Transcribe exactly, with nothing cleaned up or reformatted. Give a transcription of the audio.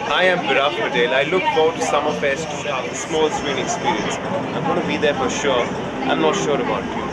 I am Viraf Patel. I look forward to Summerfest to have the small screen experience. I'm going to be there for sure. I'm not sure about you.